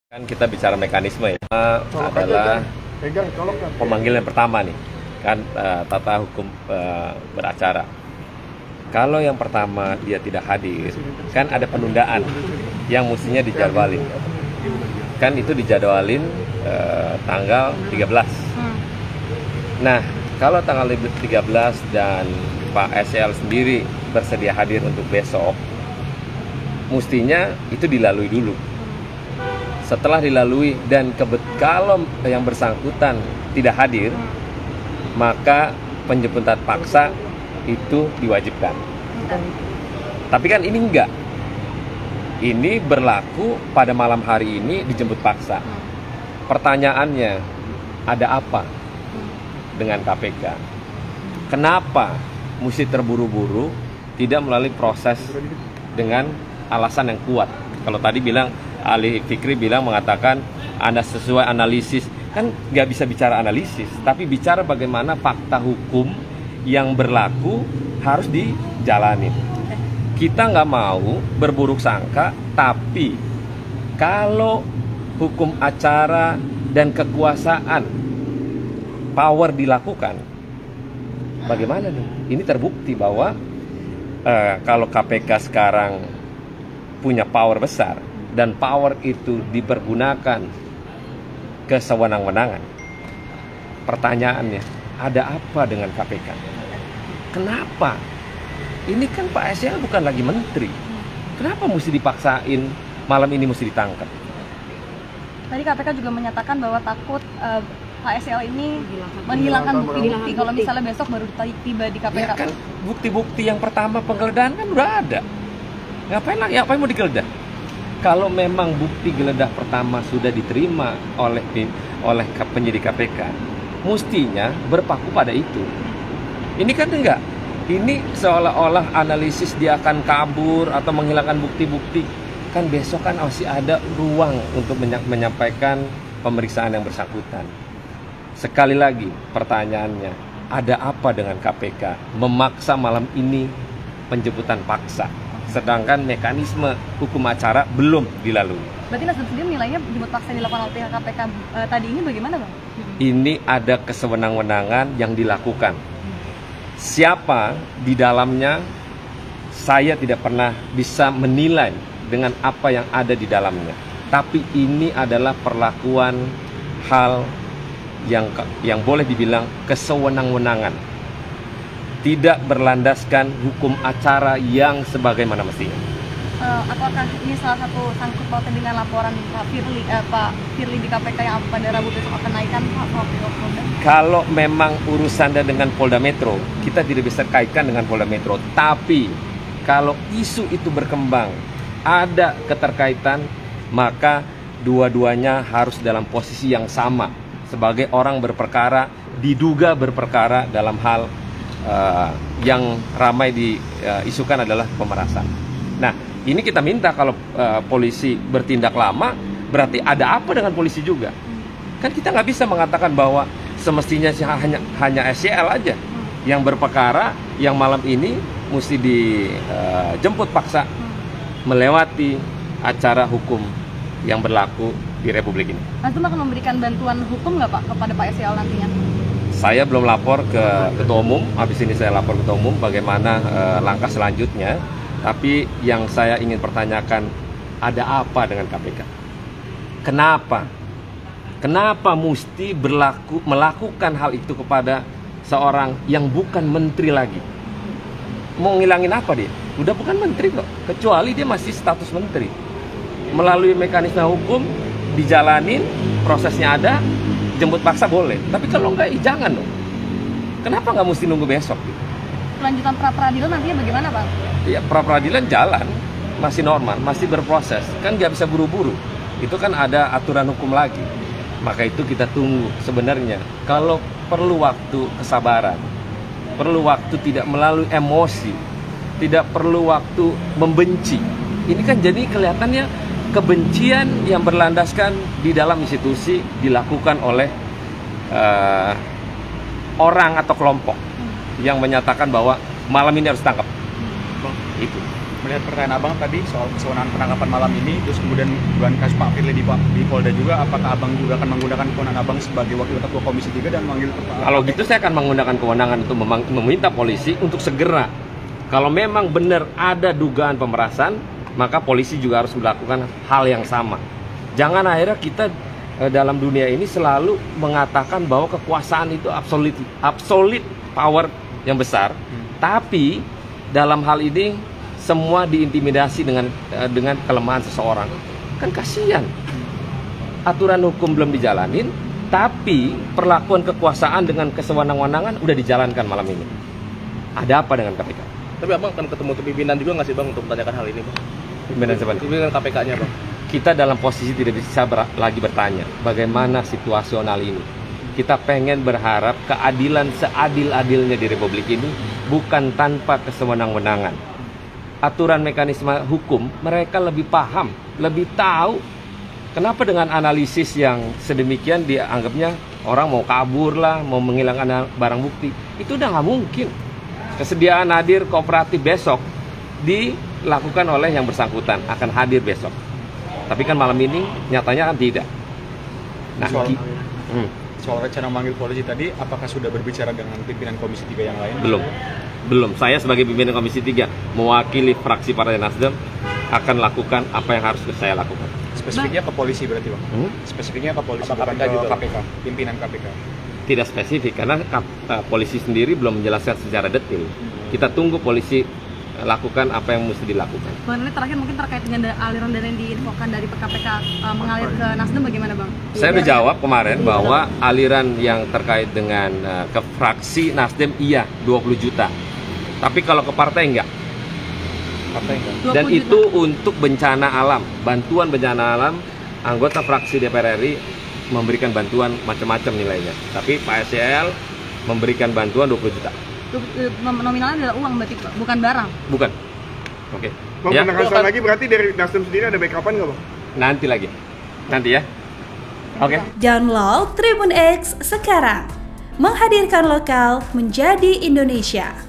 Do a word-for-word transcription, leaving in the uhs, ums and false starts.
Kan kita bicara mekanisme ya, adalah pemanggilan pertama nih, kan uh, tata hukum uh, beracara. Kalau yang pertama dia tidak hadir, kan ada penundaan yang mestinya dijadwalin. Kan itu dijadwalin uh, tanggal tiga belas. Nah, kalau tanggal tiga belas dan Pak S L sendiri bersedia hadir untuk besok, mestinya itu dilalui dulu. Setelah dilalui dan kebet kalau yang bersangkutan tidak hadir, maka penjemputan paksa itu diwajibkan. Tapi kan ini enggak. Ini berlaku pada malam hari ini dijemput paksa. Pertanyaannya, ada apa dengan K P K? Kenapa mesti terburu-buru, tidak melalui proses dengan alasan yang kuat? Kalau tadi bilang Ali Fikri bilang mengatakan Anda sesuai analisis, kan nggak bisa bicara analisis, tapi bicara bagaimana fakta hukum yang berlaku harus dijalani. Kita nggak mau berburuk sangka, tapi kalau hukum acara dan kekuasaan power dilakukan, bagaimana nih? Ini terbukti bahwa eh, kalau K P K sekarang punya power besar, dan power itu dipergunakan ke sewenang-wenangan. Pertanyaannya, ada apa dengan K P K? Kenapa? Ini kan Pak S L bukan lagi menteri. Kenapa mesti dipaksain malam ini mesti ditangkap? Tadi K P K juga menyatakan bahwa takut uh, Pak S L ini menghilangkan bukti-bukti kalau misalnya besok baru tiba di K P K. Ya kan, bukti-bukti yang pertama penggeledahan kan udah ada. Ngapain lagi? Apa yang mau digeledah? Kalau memang bukti geledah pertama sudah diterima oleh oleh penyidik K P K, mestinya berpaku pada itu. Ini kan enggak. Ini seolah-olah analisis dia akan kabur atau menghilangkan bukti-bukti. Kan besok kan masih ada ruang untuk menyampaikan pemeriksaan yang bersangkutan. Sekali lagi pertanyaannya, ada apa dengan K P K memaksa malam ini penjemputan paksa? Sedangkan mekanisme hukum acara belum dilalui. Berarti Nasdem sendiri nilainya jemput paksa yang dilakukan oleh pihak K P K uh, tadi ini bagaimana, Bang? Ini ada kesewenang-wenangan yang dilakukan. Siapa di dalamnya, saya tidak pernah bisa menilai dengan apa yang ada di dalamnya. Tapi ini adalah perlakuan hal yang yang boleh dibilang kesewenang-wenangan. Tidak berlandaskan hukum acara yang sebagaimana mestinya. Uh, apakah ini salah satu sangkut pautan dengan laporan Pak Firly, uh, Pak Firly di K P K yang pada Rabu besok akan naikkan Pak Polda? Kalau memang urusannya dengan Polda Metro, kita tidak bisa kaitkan dengan Polda Metro. Tapi kalau isu itu berkembang, ada keterkaitan, maka dua-duanya harus dalam posisi yang sama sebagai orang berperkara, diduga berperkara dalam hal Uh, yang ramai diisukan uh, adalah pemerasan. Nah, ini kita minta kalau uh, polisi bertindak lama, berarti ada apa dengan polisi juga? Kan kita nggak bisa mengatakan bahwa semestinya hanya hanya S Y L aja yang berperkara, yang malam ini mesti dijemput uh, paksa melewati acara hukum yang berlaku di Republik ini. Nasdem akan memberikan bantuan hukum nggak Pak kepada Pak S Y L nantinya? Saya belum lapor ke Ketua Umum, habis ini saya lapor ke Ketua Umum bagaimana uh, langkah selanjutnya. Tapi yang saya ingin pertanyakan, ada apa dengan K P K? Kenapa? Kenapa mesti berlaku melakukan hal itu kepada seorang yang bukan menteri lagi? Mau ngilangin apa dia? Udah bukan menteri kok, kecuali dia masih status menteri. Melalui mekanisme hukum, dijalanin, prosesnya ada, jemput paksa boleh, tapi kalau enggak, ya jangan dong. Kenapa nggak mesti nunggu besok? Lanjutan pra peradilan nantinya bagaimana, Bang? Ya, pra peradilan jalan, masih normal, masih berproses. Kan nggak bisa buru-buru. Itu kan ada aturan hukum lagi. Maka itu kita tunggu sebenarnya. Kalau perlu waktu kesabaran, perlu waktu tidak melalui emosi, tidak perlu waktu membenci. Ini kan jadi kelihatannya kebencian yang berlandaskan di dalam institusi dilakukan oleh uh, orang atau kelompok yang menyatakan bahwa malam ini harus tangkap. Itu. melihat pertanyaan Abang tadi soal kewenangan penangkapan malam ini, terus kemudian dugaan kasus Pak Firly di, di Polda juga, apakah Abang juga akan menggunakan kewenangan Abang sebagai Wakil Ketua Komisi tiga dan memanggil Kepala? Kalau gitu saya akan menggunakan kewenangan untuk meminta polisi untuk segera, kalau memang benar ada dugaan pemerasan, maka polisi juga harus melakukan hal yang sama. Jangan akhirnya kita eh, dalam dunia ini selalu mengatakan bahwa kekuasaan itu absolute, absolute power yang besar, hmm. tapi dalam hal ini semua diintimidasi dengan eh, dengan kelemahan seseorang. Kan kasihan. Aturan hukum belum dijalanin, tapi perlakuan kekuasaan dengan kesewenang-wenangan udah dijalankan malam ini. Ada apa dengan K P K? Tapi Abang akan ketemu pimpinan juga nggak sih Bang untuk menanyakan hal ini Bang? Pimpinan siapa? Pimpinan K P K-nya Bang. Kita dalam posisi tidak bisa ber lagi bertanya bagaimana situasional ini. Kita pengen berharap keadilan seadil-adilnya di Republik ini, bukan tanpa kesewenang-wenangan. Aturan mekanisme hukum mereka lebih paham, lebih tahu. Kenapa dengan analisis yang sedemikian dianggapnya orang mau kabur lah, mau menghilangkan barang bukti? Itu udah nggak mungkin. Kesediaan hadir kooperatif besok dilakukan oleh yang bersangkutan, akan hadir besok. Tapi kan malam ini nyatanya kan tidak. Nah, soal, hmm. soal rencana memanggil polisi tadi, apakah sudah berbicara dengan pimpinan Komisi tiga yang lain? Belum. Belum. Saya sebagai pimpinan Komisi tiga mewakili fraksi Partai Nasdem akan lakukan apa yang harus saya lakukan. Spesifiknya ke polisi berarti Bang? Hmm? Spesifiknya ke polisi, bukan ke K P K, pimpinan K P K? Tidak spesifik, karena uh, polisi sendiri belum menjelaskan secara detail. Kita tunggu polisi uh, lakukan apa yang mesti dilakukan. Bang, ini terakhir mungkin terkait dengan aliran dana yang diinfokan dari K P K uh, mengalir ke Nasdem bagaimana Bang? Saya udah jawab kemarin bahwa aliran yang terkait dengan uh, ke fraksi Nasdem iya dua puluh juta. Tapi kalau ke partai enggak. Partai enggak. Dan itu untuk bencana alam, bantuan bencana alam, anggota fraksi D P R R I memberikan bantuan macam-macam nilainya. Tapi Pak S Y L memberikan bantuan dua puluh juta. Nominalnya adalah uang berarti, bukan barang? Bukan. Oke. Okay. Bang, ya? Penegasan lagi berarti dari Nasdem sendiri ada backupan nggak Bang? Nanti lagi. Nanti ya. Oke. Okay. Download Tribun X sekarang. Menghadirkan lokal menjadi Indonesia.